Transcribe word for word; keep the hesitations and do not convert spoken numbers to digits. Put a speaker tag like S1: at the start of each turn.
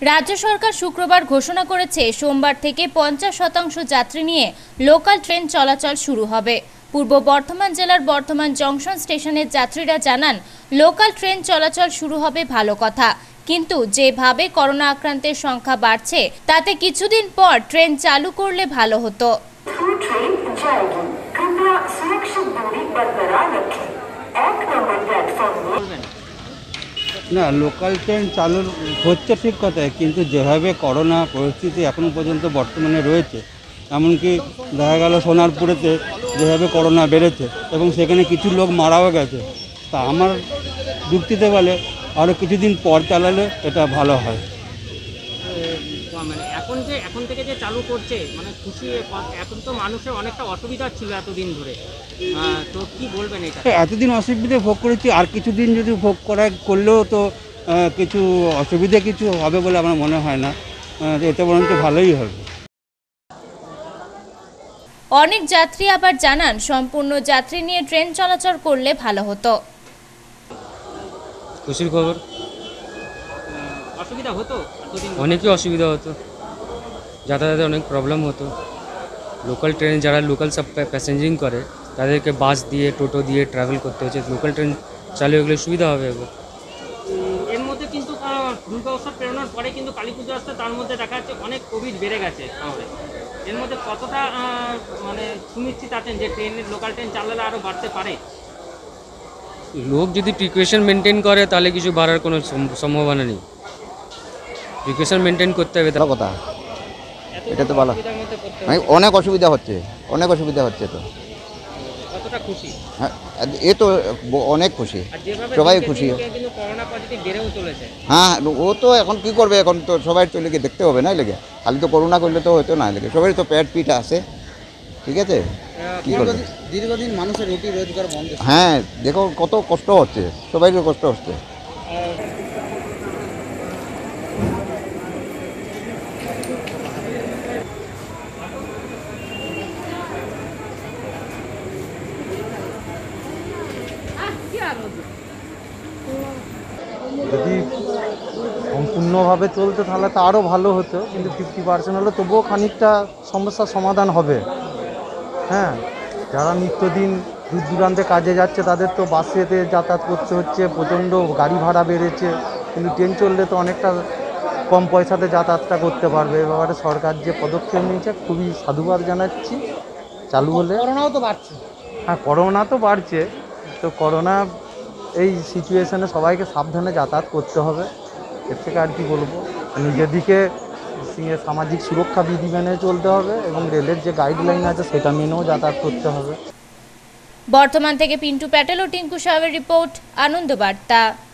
S1: রাজ্য সরকার শুক্রবার ঘোষণা করেছে সোমবার থেকে পঞ্চাশ শতাংশ যাত্রী নিয়ে লোকাল ট্রেন চলাচল শুরু হবে। পূর্ব বর্ধমান জেলার বর্ধমান জংশন স্টেশনের যাত্রীরা জানান, লোকাল ট্রেন চলাচল শুরু হবে ভালো কথা, কিন্তু যেভাবে করোনা আক্রান্তের সংখ্যা বাড়ছে তাতে কিছুদিন পর ট্রেন চালু করলে ভালো হতো।
S2: না, লোকাল ট্রেন চালু হচ্ছে ঠিক কথাই, কিন্তু যেভাবে করোনা পরিস্থিতি এখন পর্যন্ত বর্তমানে রয়েছে, এমনকি দেখা গেল সোনারপুরেতে যেভাবে করোনা বেড়েছে এবং সেখানে কিছু লোক মারাও গেছে, তা আমার যুক্তিতে বলে আরও কিছুদিন পর চালালে এটা ভালো হয়।
S3: মানে এখন যে এখন থেকে যে চালু করছে মানে খুশি, এখন তো মানুষের অনেকটা অসুবিধা ছিল এতদিন ধরে, তো কি বলবেন এটা?
S2: এতদিন অসুবিধে ভোগ করেছি, আর কিছুদিন যদি ভোগ করা করলেও তো কিছু অসুবিধা কিছু হবে বলে আমার মনে হয় না, এতে বরঞ্চ ভালোই হবে।
S1: অনেক যাত্রী আবার জানান, সম্পূর্ণ যাত্রী নিয়ে ট্রেন চলাচল করলে ভালো হতো।
S4: খুশির খবর।
S3: অসুবিধা হতো,
S4: অনেকই অসুবিধা হতো, যাতায়াতে অনেক প্রবলেম হতো। লোকাল ট্রেন যারা লোকাল সব প্যাসেঞ্জিং করে তাদেরকে বাস দিয়ে টোটো দিয়ে ট্রাভেল করতে হচ্ছে, লোকাল ট্রেন চালু হয়ে গেলে সুবিধা হবে। এবার
S3: এর মধ্যে কিন্তু দুর্গা উৎসব পেরোনোর পরে কিন্তু কালী পুজো আসছে, তার মধ্যে দেখা যাচ্ছে অনেক কোভিড বেড়ে গেছে শহরে। এর মধ্যে কতটা মানে সুনিশ্চিত আছেন যে ট্রেনের লোকাল ট্রেন চালালে আরও বাড়তে পারে?
S4: লোক যদি প্রিকশন মেনটেন করে তাহলে কিছু বাড়ার কোনো সম্ভাবনা নেই। প্রিকশন মেনটেন করতে হবে, তার
S5: কথা এটা তো ভালো। অনেক অসুবিধা হচ্ছে, অনেক অসুবিধা হচ্ছে তো।
S3: কতটা খুশি?
S5: হ্যাঁ, এ তো অনেক খুশি, সবাই খুশি। হ্যাঁ, ও তো এখন কি করবে, এখন তো সবাই তো লেগে দেখতে হবে না, লেগে খালি তো করোনা করলে তো হয়তো না, লেগে সবাই তো পেট পিঠ আছে, ঠিক আছে। কি করবে,
S2: দীর্ঘদিন মানুষের রুটি রোজগার বন্ধ।
S5: হ্যাঁ, দেখো কত কষ্ট হচ্ছে, সবাইকে কষ্ট হচ্ছে।
S6: যদি সম্পূর্ণভাবে চলতে তাহলে তো আরও ভালো হতো, কিন্তু ফিফটি পার্সেন্ট হলে তবুও খানিকটা সমস্যার সমাধান হবে। হ্যাঁ, যারা নিত্যদিন দূর দূরান্তে কাজে যাচ্ছে তাদের তো বাসেতে যাতায়াত করতে হচ্ছে, প্রচণ্ড গাড়ি ভাড়া বেড়েছে, কিন্তু ট্রেন চললে তো অনেকটা কম পয়সাতে যাতায়াতটা করতে পারবে। এ ব্যাপারে সরকার যে পদক্ষেপ নিয়েছে খুবই সাধুবাদ জানাচ্ছি। চালু হলে
S3: করোনাও তো বাড়ছে।
S6: হ্যাঁ, করোনা তো বাড়ছে, তো করোনা এই সিচুয়েশানে সবাইকে সাবধানে যাতায়াত করতে হবে। এর থেকে আর কি বলবো, নিজের দিকে সামাজিক সুরক্ষা বিধি মেনে চলতে হবে এবং রেলের যে গাইডলাইন আছে সেটা মেনেও যাতায়াত করতে হবে।
S1: বর্তমান থেকে পিন্টু প্যাটেল ও টিঙ্কু সাহেবের রিপোর্ট, আনন্দ বার্তা।